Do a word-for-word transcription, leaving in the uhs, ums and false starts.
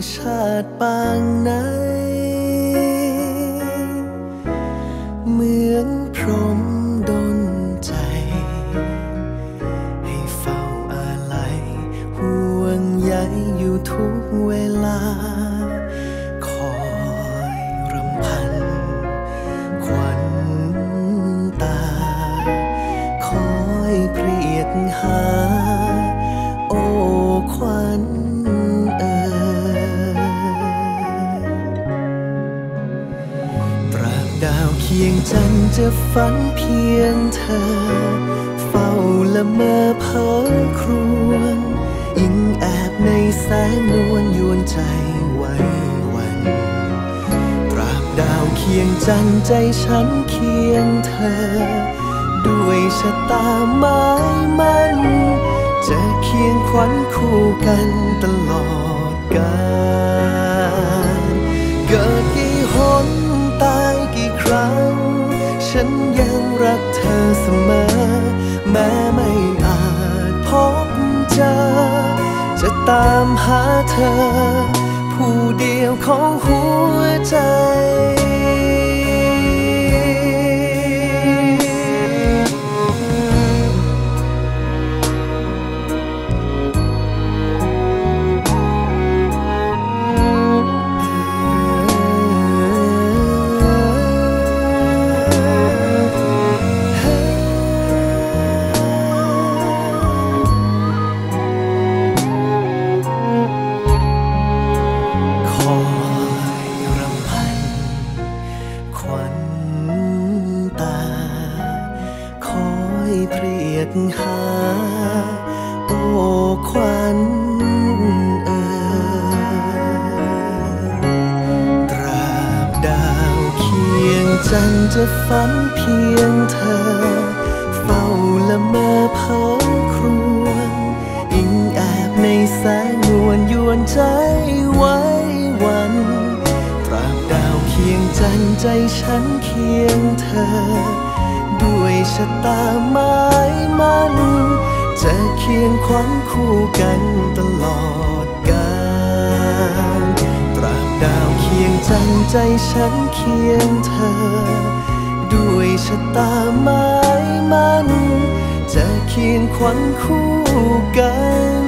ชาติปางไหนเหมือนพรหมดลใจให้เฝ้าอาลัยห่วงใยอยู่ทุกเวลาคอยรำพันขวัญตาคอยเปรียดหาโอ้ขวัญเอ่ยตราบดาวเคียงจันทร์จะฝันเพียงเธอเฝ้าละเมอเพ้อครวญอิงแอบในแสงนวลยวนใจไว้วันตราบดาวเคียงจันทร์ใจฉันเคียงเธอด้วยชะตาหมายมั่นจะเคียงขวัญคู่กันตลอดกาลเกิดกี่หนตายกี่ครั้งฉันยังรักเธอเสมอแม้ไม่อาจพบเจอจะตามหาเธอผู้เดียวของหัวใจหาโอ้ขวัญเอ่ยตราบดาวเคียงจันทร์จะฝันเพียงเธอเฝ้าละเมอเพ้อครวญอิงแอบในแสงนวลยวนใจไว้วันตราบดาวเคียงจันทร์ใจฉันเคียงเธอด้วยชะตาหมายมั่นจะเคียงขวัญคู่กันตลอดกาลตราบดาวเคียงจันทร์ใจฉันเคียงเธอด้วยชะตาหมายมั่นจะเคียงขวัญคู่กัน